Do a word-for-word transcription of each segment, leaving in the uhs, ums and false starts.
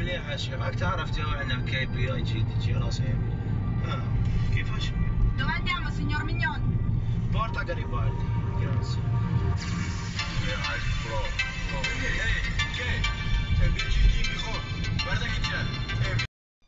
مليحه شي راك تعرف تو عندنا كي بي اي جي دي جي راسي ها كيفاش Dove andiamo, signor Mignon? Porta Garibaldi grazie ehi ehi che c'è il G T mijo guarda che c'è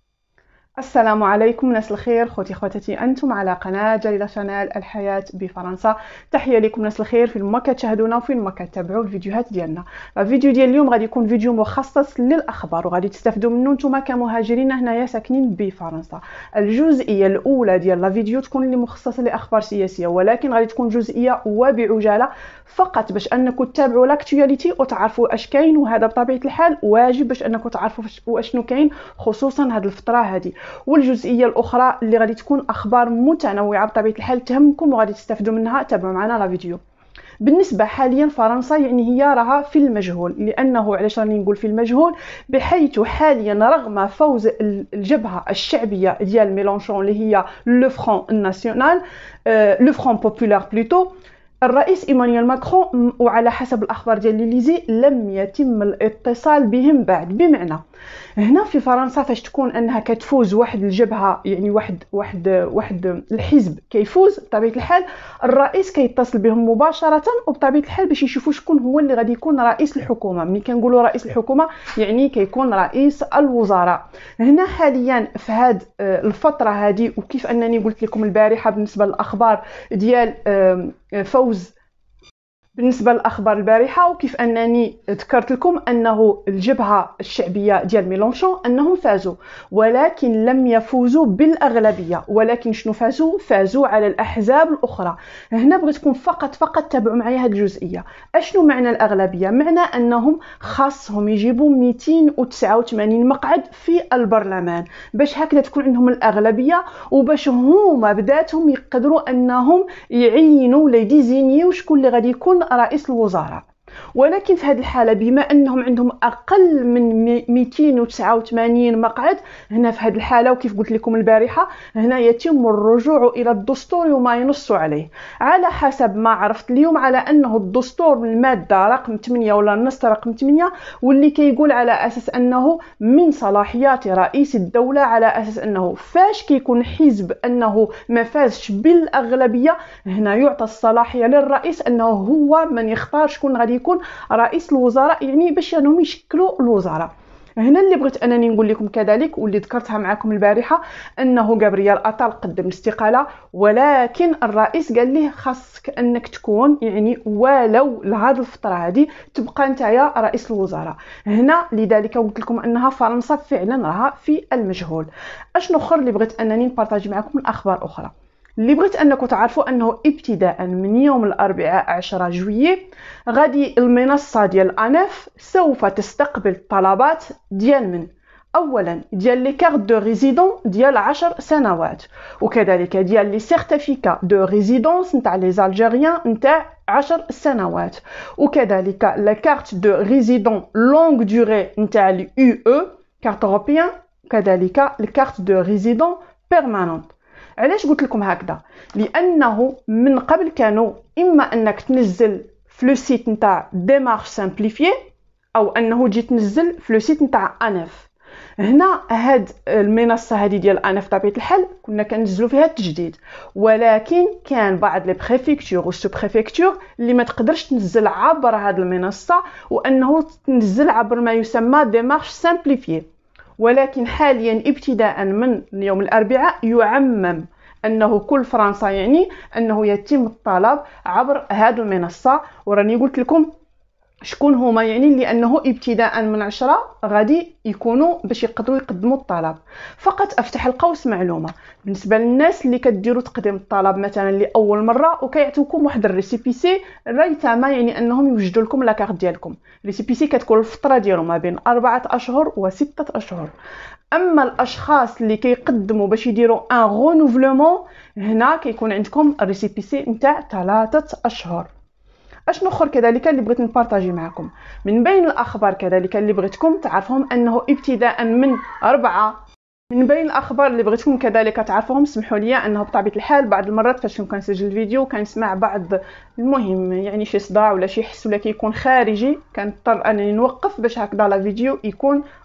السلام عليكم ناس الخير، خوتي خواتاتي، انتم على قناه جليله شانيل الحياه بفرنسا. تحيه لكم ناس الخير فين ما كتشاهدونا وفين ما كتابعوا الفيديوهات ديالنا. الفيديو ديال اليوم غادي يكون فيديو مخصص للاخبار وغادي تستافدوا منه نتوما كمهاجرين هنايا ساكنين بفرنسا. الجزئيه الاولى ديال الفيديو تكون اللي مخصصه لاخبار سياسيه، ولكن غادي تكون جزئيه وبعجاله فقط باش انكم تتابعوا لاكتواليتي وتعرفوا اش كاين، وهذا بطبيعه الحال واجب باش انكم تعرفوا واشنو كاين خصوصا هذه الفتره هذه. والجزئيه الاخرى اللي غادي تكون اخبار متنوعه بطبيعه الحال تهمكم وغادي تستافدوا منها. تابعوا معنا لا فيديو. بالنسبه حاليا فرنسا يعني هي راها في المجهول، لانه علاش راني نقول في المجهول، بحيث حاليا رغم فوز الجبهه الشعبيه ديال ميلانشون اللي هي لو فرون ناسيونال لو فرون بوبولار بلوتو، الرئيس ايمانويل ماكرون وعلى حسب الاخبار ديال ليليزي لم يتم الاتصال بهم بعد. بمعنى هنا في فرنسا فاش تكون انها كتفوز واحد الجبهه، يعني واحد واحد واحد الحزب كيفوز، بطبيعه الحال الرئيس كيتصل بهم مباشره وبطبيعه الحال باش يشوفوا شكون هو اللي غادي يكون رئيس الحكومه. ملي كنقولوا رئيس الحكومه يعني كيكون رئيس الوزراء. هنا حاليا في هذه الفتره هذه، وكيف انني قلت لكم البارحه بالنسبه للاخبار ديال فوز بالنسبه للاخبار البارحه، وكيف انني ذكرت لكم انه الجبهه الشعبيه ديال ميلانشون انهم فازوا، ولكن لم يفوزوا بالاغلبيه، ولكن شنو فازوا فازوا على الاحزاب الاخرى. هنا بغيتكم فقط فقط تابعوا معايا هذه الجزئيه. اشنو معنى الاغلبيه؟ معنى انهم خاصهم يجيبوا مئتين وتسعة وثمانين مقعد في البرلمان باش هكذا تكون عندهم الاغلبيه، وباش هما بذاتهم يقدروا انهم يعينوا ولا يديزينيو شكون اللي غادي يكون رئيس الوزراء. ولكن في هذه الحاله بما انهم عندهم اقل من مئتين وتسعة وثمانين مقعد، هنا في هذه الحاله وكيف قلت لكم البارحه هنا يتم الرجوع الى الدستور وما ينص عليه. على حسب ما عرفت اليوم على انه الدستور من الماده رقم ثمانية ولا النص رقم ثمانية، واللي كيقول على اساس انه من صلاحيات رئيس الدوله، على اساس انه فاش كيكون حزب انه ما فازش بالاغلبيه، هنا يعطى الصلاحيه للرئيس انه هو من يختار شكون غادي يكون رئيس الوزراء، يعني باش انهم يشكلوا الوزراء. هنا اللي بغيت انني نقول لكم كذلك واللي ذكرتها معكم البارحه، انه غابرييل اتال قدم الاستقاله، ولكن الرئيس قال ليه خاصك انك تكون يعني ولو لهذه الفتره هذه تبقى نتايا رئيس الوزراء. هنا لذلك قلت لكم انها فرنسا فعلا راها في المجهول. اشنو اخر اللي بغيت انني نبارطاجي معكم الاخبار اخرى اللي بغيت انكم تعرفوا، انه ابتداء من يوم الاربعاء عشرة جويي غادي المنصه ديال انف سوف تستقبل طلبات ديال من اولا ديال لي كارت دو ريزيدون ديال عشر سنوات، وكذلك ديال لي سيرتيفيكا دو ريزيدونس نتاع لي زالجيريان نتاع عشر سنوات، وكذلك لا كارت دو ريزيدون لونغ دوري نتاع لي يو او كارت اوروبيان، كذلك الكارت دو ريزيدون بيرمانونت. علاش قلت لكم هكذا؟ لانه من قبل كانوا اما انك تنزل في لو سيت نتاع ديمارش سامبليفيي، او انه تجي تنزل في لو سيت نتاع انف. هنا هاد المنصه هذه ديال انف طبيعه الحال كنا كنزلوا فيها التجديد، ولكن كان بعض لي بريفيكتور والسو بريفيكتور اللي ما تقدرش تنزل عبر هاد المنصه، وانه تنزل عبر ما يسمى ديمارش سامبليفيي. ولكن حاليا ابتداء من يوم الاربعاء يعمم انه كل فرنسا يعني انه يتم الطلب عبر هذه المنصه. وراني قلت لكم شكون هما، يعني لانه ابتداء من عشرة غادي يكونوا باش يقدروا يقدموا الطلب. فقط افتح القوس معلومه بالنسبه للناس اللي كديروا تقديم الطلب مثلا لاول مره وكيعطيوكم واحد الريسيبيسي ريتما، يعني انهم يوجدوا لكم لاكارت ديالكم. الريسيبيسي كتكون الفتره ديالو ما بين أربعة اشهر وستة اشهر. اما الاشخاص اللي كيقدموا باش يديروا ان رونوفلمون، هنا كيكون عندكم الريسيبيسي نتاع ثلاثة اشهر. اشنو اخر كذلك اللي بغيت نبارطاجي معكم من بين الاخبار كذلك اللي بغيتكم تعرفهم، انه ابتداء من أربعة من بين الاخبار اللي بغيتكم كذلك تعرفوهم، سمحوا لي انه بطبيعه الحال بعض المرات فاش كنسجل الفيديو كنسمع بعض المهم يعني شي صداع ولا شي حس ولا كيكون خارجي، كنضطر انني نوقف باش هكذا لا فيديو يكون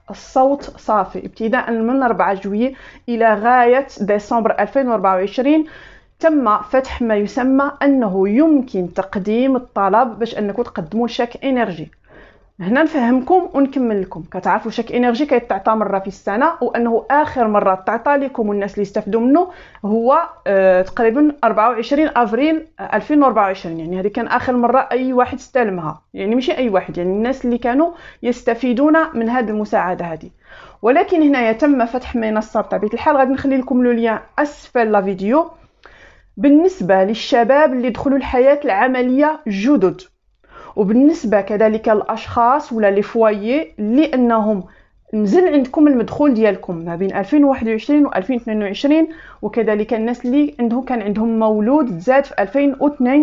الصوت صافي ابتداء من أربعة جويي إلى غاية ديسمبر ألفين وأربعة وعشرين. تم فتح ما يسمى أنه يمكن تقديم الطلب باش أنكم تقدموا شاك إنرجي. هنا نفهمكم ونكمل لكم. كتعرفوا شاك إنرجي كيتعطى مرة في السنة، وأنه آخر مرة تعطى لكم والناس اللي استفدوا منه هو آه تقريبا أربعة وعشرين أفريل ألفين وأربعة وعشرين. يعني هذه كان آخر مرة أي واحد استلمها، يعني ماشي أي واحد، يعني الناس اللي كانوا يستفيدون من هذه المساعدة هذه. ولكن هنا يتم فتح منصة بطبيعة الحال، غادي نخلي لكم لو لين أسفل لا فيديو. بالنسبة للشباب اللي دخلوا الحياة العملية جدد، وبالنسبة كذلك الأشخاص ولا لي فوايي لأنهم نزل عندكم المدخول ديالكم ما بين ألفين وواحد وعشرين و ألفين واثنين وعشرين، وكذلك الناس اللي عندهم كان عندهم مولود زاد في ألفين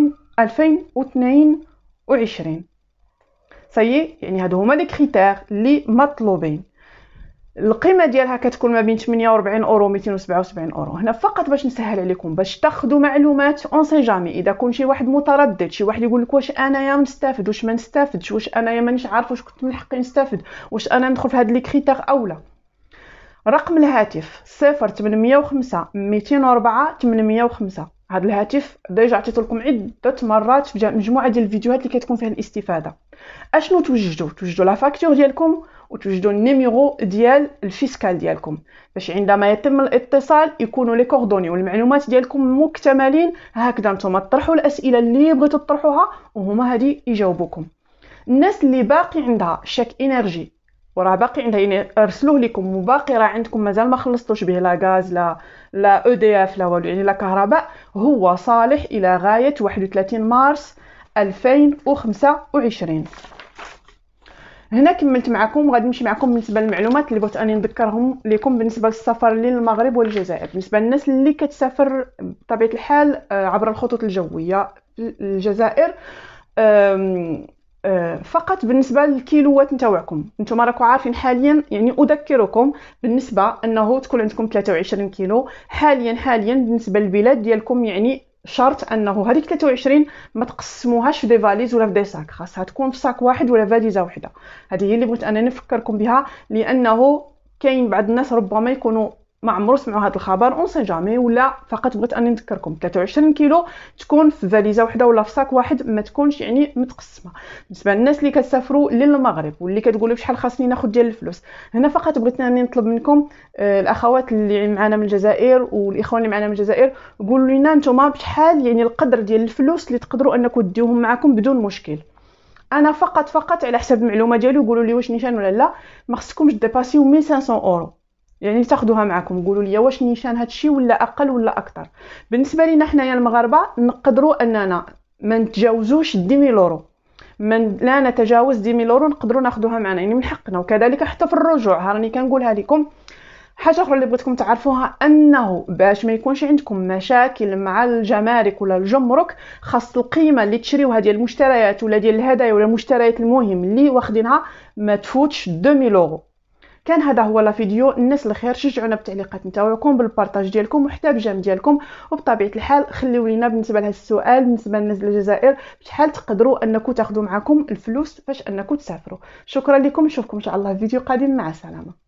واثنين وعشرين. صحيح، يعني هادو هما لي كريتير اللي مطلوبين. القيمه ديالها كتكون ما بين ثمانية وأربعين اورو و مئتين وسبعة وسبعين اورو. هنا فقط باش نسهل عليكم، باش تاخذوا معلومات اون سي جامي. اذا كون شي واحد متردد، شي واحد يقول لك واش انايا نستافد واش ما نستافدش، واش انايا مانيش عارف واش كنت من حقي نستافد، واش انا ندخل في هاد لي كريتير او لا. رقم الهاتف صفر ثمانمية وخمسة مئتين وأربعة ثمانمية وخمسة. هذا الهاتف ديجا عطيت لكم عده مرات في مجموعه ديال الفيديوهات اللي كتكون فيها الاستفاده. اشنو توجدوا؟ توجدوا لا فاكتور ديالكم، وتوجدوا النيميرو ديال الفيسكال ديالكم، باش عندما يتم الاتصال يكونوا لي كوردوني والمعلومات ديالكم مكتملين. هكذا نتوما طرحوا الاسئله اللي بغيتوا تطرحوها وهما هادي يجاوبوكم. الناس اللي باقي عندها شاك انرجي وراه باقي عندها، يعني ارسلوه لكم وباقي راه عندكم مازال ما خلصتوش به، لا غاز لا لا او دي اف لا والو، يعني لا كهرباء، هو صالح الى غايه واحد وثلاثين مارس ألفين وخمسة وعشرين. هنا كملت معكم، وغادي نمشي معكم بالنسبه للمعلومات اللي بغيت اني نذكرهم لكم بالنسبه للسفر للمغرب والجزائر. بالنسبه للناس اللي كتسافر بطبيعه الحال عبر الخطوط الجويه الجزائر، فقط بالنسبه للكيلوات نتاعكم نتوما راكم عارفين حاليا، يعني اذكركم بالنسبه انه تكون عندكم ثلاثة وعشرين كيلو حاليا. حاليا بالنسبه للبلاد ديالكم يعني شرط انه هذيك ثلاثة وعشرين ما تقسموهاش في دي فاليز ولا في دي ساك، خاصها تكون في ساك واحد ولا فاليزه واحده. هذه هي اللي بغيت انا نفكركم بها، لانه كاين بعض الناس ربما يكونوا ما عمرو سمعوا هذا الخبر اون سي جامي، ولا فقط بغيت اني نذكركم ثلاثة وعشرين كيلو تكون في فاليزه واحده ولا في ساك واحد، ما تكونش يعني متقسمه. بالنسبه للناس اللي كتسافروا للمغرب واللي كتقولوا شحال خاصني ناخذ ديال الفلوس، هنا فقط بغيت اني نطلب منكم آه الاخوات اللي معنا من الجزائر والاخوان اللي معنا من الجزائر، قولوا لنا نتوما بشحال يعني القدر ديال الفلوس اللي تقدروا انكم ديوهم معكم بدون مشكل. انا فقط فقط على حسب المعلومه ديالي، وقولوا لي واش نيشان ولا لا، ما خصكمش ديباسيو ألف وخمسمية اورو، يعني تاخذوها معكم. قولوا لي واش نيشان هادشي ولا اقل ولا اكثر. بالنسبه لينا حنايا المغاربه نقدروا اننا ما نتجاوزوش عشرة آلاف اورو، من لا نتجاوز عشرة آلاف اورو نقدروا ناخذوها معنا، يعني من حقنا. وكذلك حتى في الرجوع راني كنقولها لكم. حاجه اخرى اللي بغيتكم تعرفوها، انه باش ما يكونش عندكم مشاكل مع الجمارك ولا الجمرك، خاص القيمه اللي تشريوها ديال المشتريات ولا ديال الهدايا ولا المشتريات المهم اللي واخدينها ما تفوتش اثنين ألاف اورو. كان هذا هو لا فيديو. الناس الخير شجعونا بالتعليقات نتاعكم، بالبارطاج ديالكم وحتى بالجيم ديالكم. وبطبيعه الحال خليو لينا بالنسبه لهذا السؤال، بالنسبه للناس الجزائر، بشحال تقدروا انكم تاخذوا معكم الفلوس فاش انكم تسافروا. شكرا لكم، نشوفكم ان شاء الله في فيديو قادم، مع السلامه.